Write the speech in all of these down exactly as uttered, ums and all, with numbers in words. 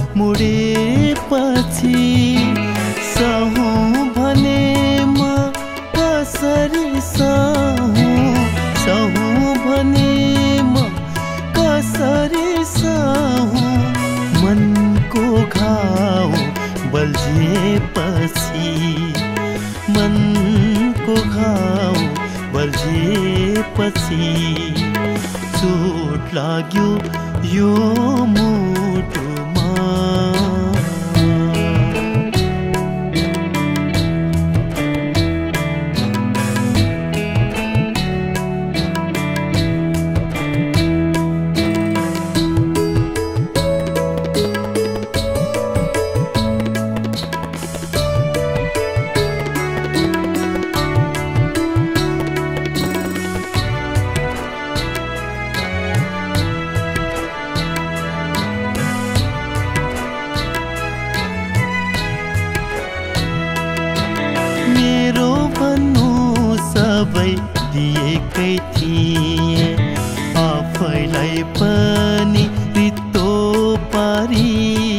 मुडेपछि सहौं भने म कसरी सहौं सहौं भने म कसरी सहौं मनको घाउ बल्झेपछि मनको घाउ बल्झेपछि चोट लाग्यो यो मुटुमा मेरो भन्नु सबै दिएकै थिए आफैलाई पनि रित्तो पारी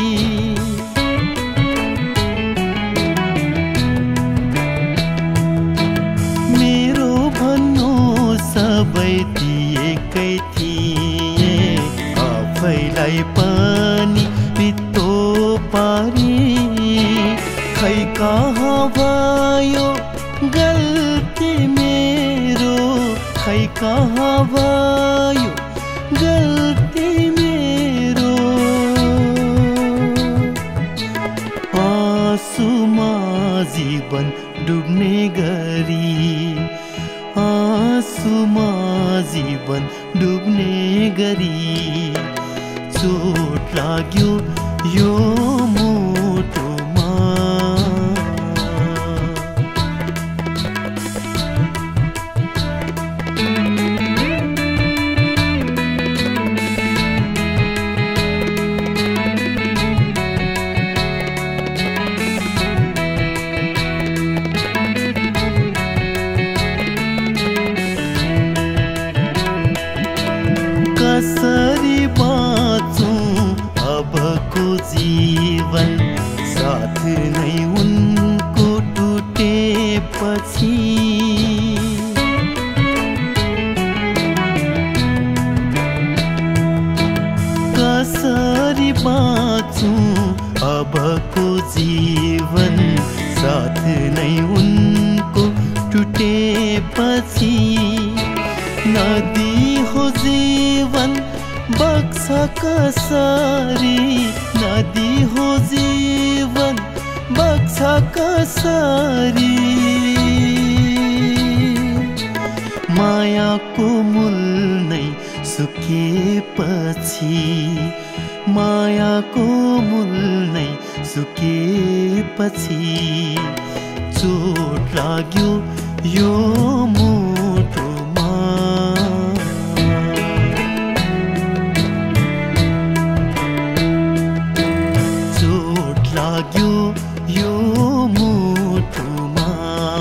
मेरो भन्नु सबै दिएकै थिए आफैलाई पनि रित्तो पारी खै कहाँ भयो गल्ती मेरो खै कहाँ भयो गल्ती मेरो आँसुमा जीवन डुब्ने गरी आँसुमा जीवन डुब्ने गरी चोट लाग्यो यो मुटुमा कसरी बाँचौं अबको जीवन साथ नै उनको टुटेपछि कसरी बाँचौं अबको जीवन साथ नै उनको टुटेपछि नदी हो जीवन बग्छ कसरी नदी हो जीवन बग्छ कसरी मायाको मूल नै सुकेपछि मायाको मूल नै सुकेपछि चोट लाग्यो यो मुटुमा चोट लाग्यो यो मुटुमा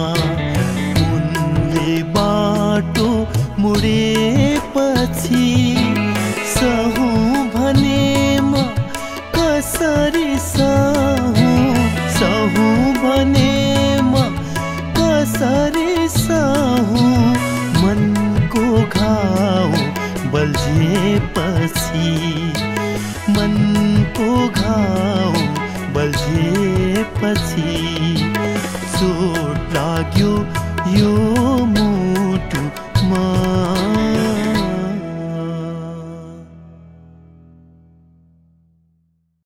उनले बाटो मुडेपछि सहौं भने म कसरी सहौं सहौं भने म कसरी सहौं मनको घाउ बल्झेपछि मनको घाउ बल्झेपछि